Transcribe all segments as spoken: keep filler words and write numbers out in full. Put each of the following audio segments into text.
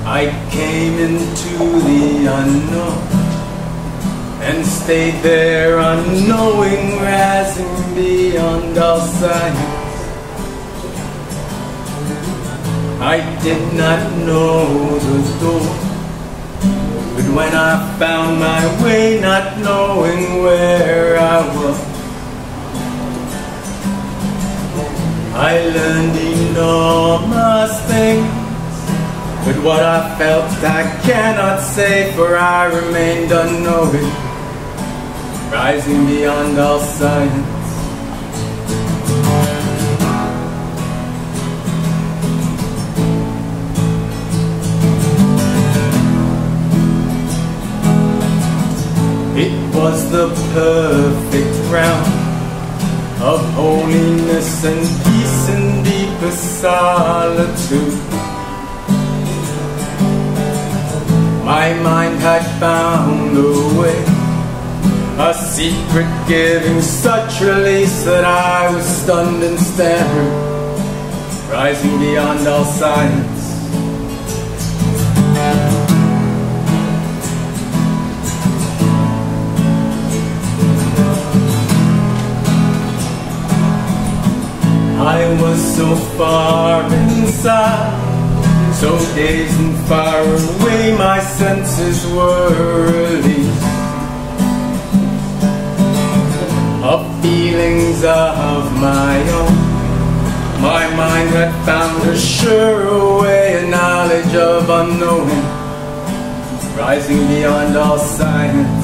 I came into the unknown and stayed there unknowing, rising beyond all science. I did not know the door, but when I found my way, not knowing where I was, I learned enormous things. But what I felt I cannot say, for I remained unknowing, rising beyond all science. It was the perfect round of holiness and peace and deepest solitude. My mind had found a way, a secret giving such release that I was stunned and staring, rising beyond all science. I was so far inside, so dazed and far away, my senses were released of feelings of my own. My mind had found a surer way, a knowledge of unknowing, rising beyond all science.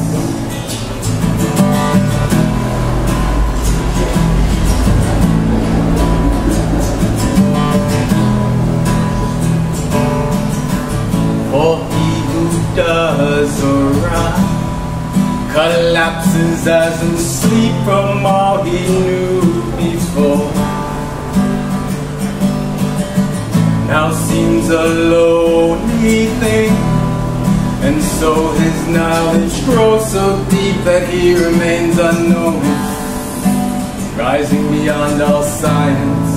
For he who does arise collapses as in sleep from all he knew before. Now seems a lonely thing, and so his knowledge grows so deep that he remains unknown, rising beyond all science.